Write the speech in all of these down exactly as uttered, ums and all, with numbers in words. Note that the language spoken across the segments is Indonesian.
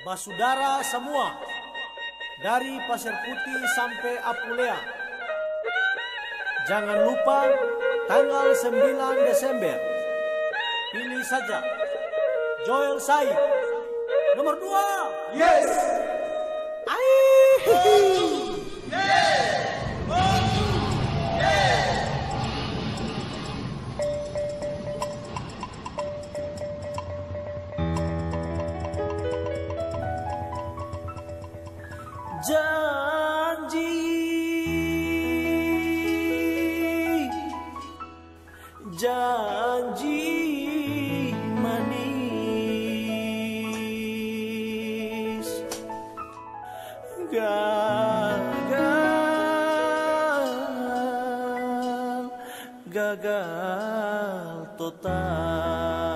Basudara semua, dari Pasir Putih sampai Apulea, jangan lupa tanggal sembilan Desember, pilih saja Joel Said nomor dua. Yes. Aihihi. Janji, janji manis, gagal, gagal total.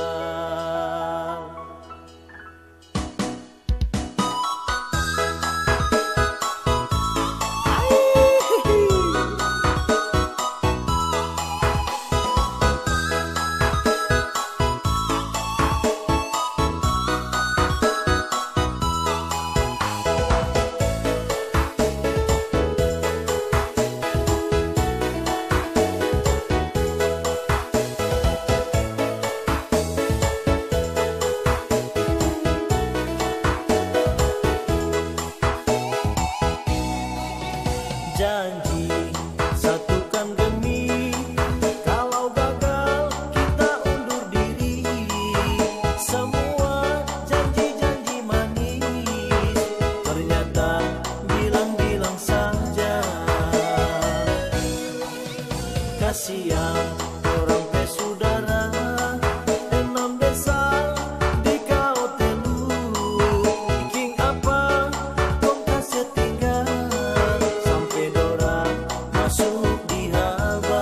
Janji satukan demi, kalau gagal kita undur diri. Semua janji-janji manis ternyata bilang-bilang saja. Kasihan orang pesudara, enam desa di kau telu. Bikin apa kong kasih tinggal, masuk di haba.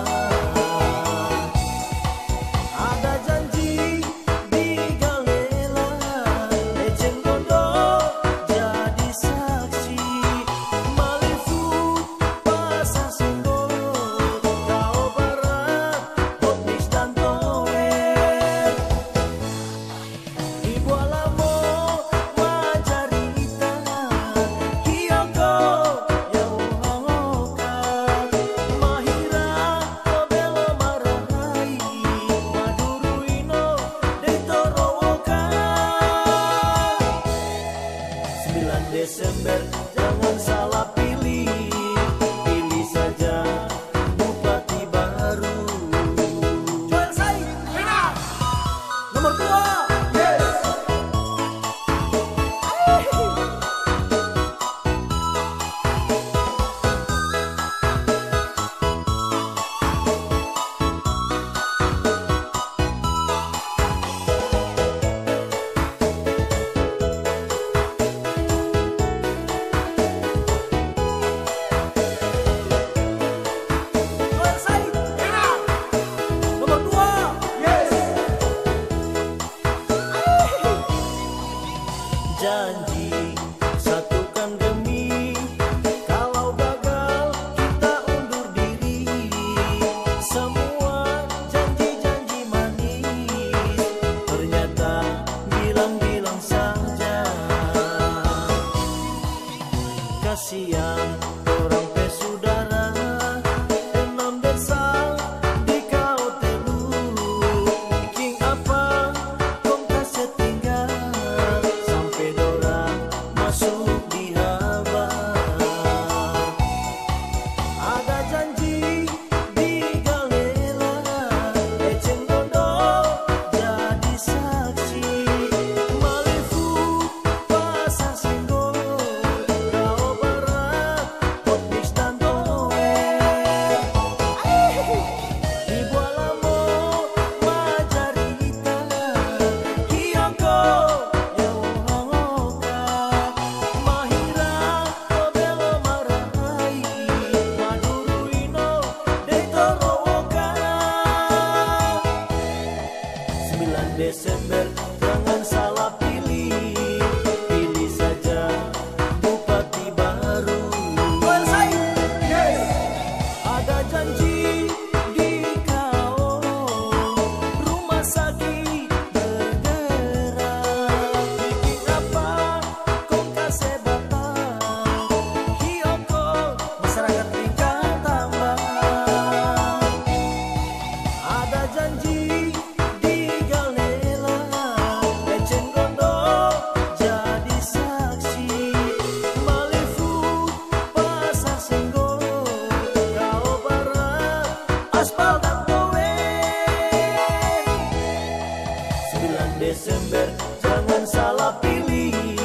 Ada janji di galela, eceng gondok jadi saksi. Malifu pasar Senggol, kau barat, Botnis dan Tower. Ibu Alamo Majarita, Hiyoko yang hangokan. sembilan Desember jangan salah pilih, pilih saja bupati baru. Joel Said nomor dua. Yes. Joel Said nomor dua. Yes. Janji satukan demi, kalau gagal kita undur diri. Semua janji-janji manis ternyata bilang-bilang saja. Kasihan orang pesudara, enam desa di kau telu. Bikin apa kong kasih tinggal, sampai dorang Desember jangan salah pilih.